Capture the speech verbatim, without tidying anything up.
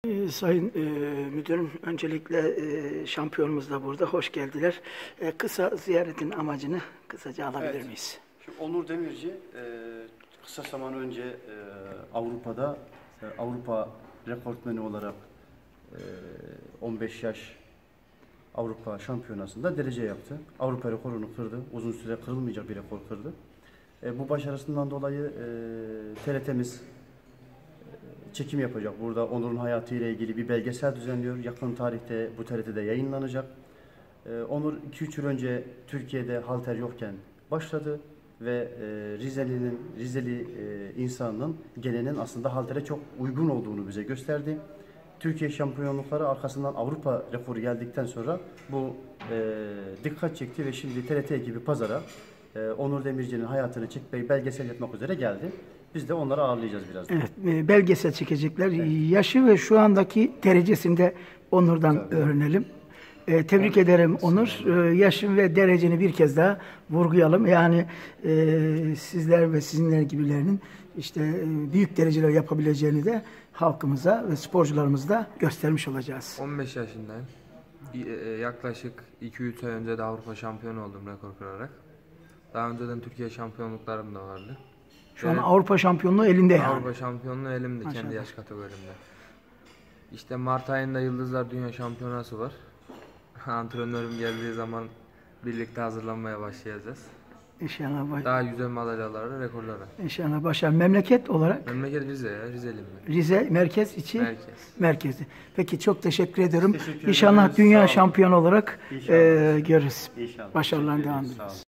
Ee, Sayın e, Müdürüm, öncelikle e, şampiyonumuz da burada. Hoş geldiler. E, kısa ziyaretin amacını kısaca alabilir Evet. miyiz? Şimdi Onur Demirci e, kısa zaman önce e, Avrupa'da e, Avrupa rekortmeni olarak e, on beş yaş Avrupa şampiyonasında derece yaptı. Avrupa rekorunu kırdı. Uzun süre kırılmayacak bir rekor kırdı. E, bu başarısından dolayı e, T R T'miz çekim yapacak. Burada Onur'un hayatıyla ilgili bir belgesel düzenliyor. Yakın tarihte bu T R T'de yayınlanacak. Ee, Onur iki üç yıl önce Türkiye'de halter yokken başladı ve e, Rizeli'nin Rizeli e, insanının gelenin aslında haltere çok uygun olduğunu bize gösterdi. Türkiye şampiyonlukları arkasından Avrupa rekoru geldikten sonra bu e, dikkat çekti ve şimdi T R T gibi pazara e, Onur Demirci'nin hayatını çekmeyi belgesel yapmak üzere geldi. Biz de onları ağırlayacağız birazdan. Evet, e, belgesel çekecekler. Evet. Yaşı ve şu andaki derecesini de Onur'dan Tabii. öğrenelim. E, tebrik evet. ederim Onur. E, yaşın ve dereceni bir kez daha vurgulayalım. Yani e, sizler ve sizinler gibilerinin işte e, büyük dereceler yapabileceğini de halkımıza ve sporcularımıza da göstermiş olacağız. on beş yaşındayım. Yaklaşık iki üç ay önce de Avrupa şampiyonu oldum rekor kırarak. Daha önceden Türkiye şampiyonluklarım da vardı. Şu an Avrupa şampiyonluğu elinde yani. Avrupa şampiyonluğu elimde, Maşallah. Kendi yaş kategorimde. İşte Mart ayında Yıldızlar Dünya Şampiyonası var. Antrenörüm geldiği zaman birlikte hazırlanmaya başlayacağız. İnşallah. Baş... Daha güzel madalyalara, rekorlara. İnşallah başar. Memleket olarak? Memleket Rize ya, Rizeliyim ben. Rize, merkez içi? Merkez. Merkezi. Peki çok teşekkür ediyorum. Teşekkür İnşallah ederiz. dünya şampiyonu olarak e, görürüz. İnşallah. Başarılarına devam ederiz.